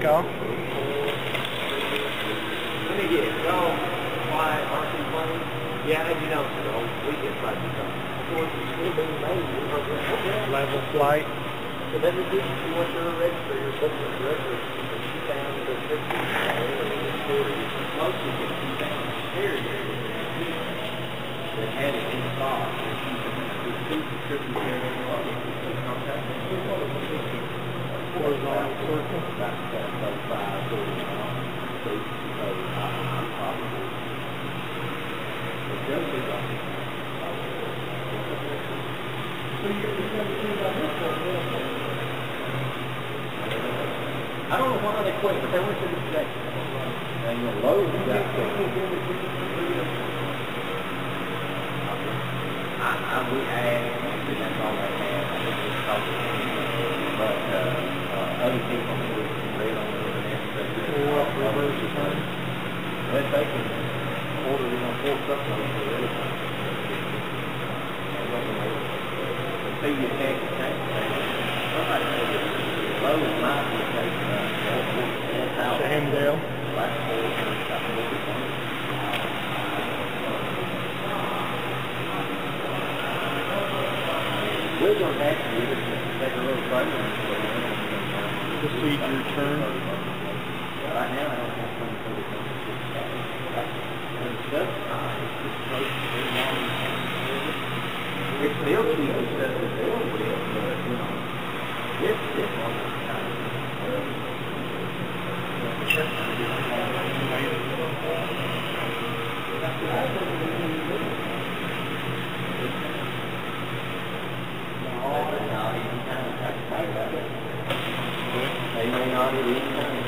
off. Let me get it. Y'all fly RC plane? Yeah, you know, so we get flight to come. Of course, it's still being made. Level flight. So let me get you what you're register your book with record. She found the pictures mostly get she found the stereo that had it in the box. And she said, "There's two subscriptions here in the box." Horizontal circle. That's 5, 40 miles. So I'm probably. But they'll be like it. I don't know why they quit, but they went to the state. And the load got quit. We asked, and that's all they had. I think it's talking to me. But other people who read on the internet said that reverse the time. But they can order it on 4 supplements for everything. The fee you take to take somebody said that load might be taking Sandale. We're going to actually take a little further. Procedure turn. Right now, I don't have something for the and stuff. It's just close to very long. It's still cheap and stuff to deal with, but, you know, this one is kind of, they may not even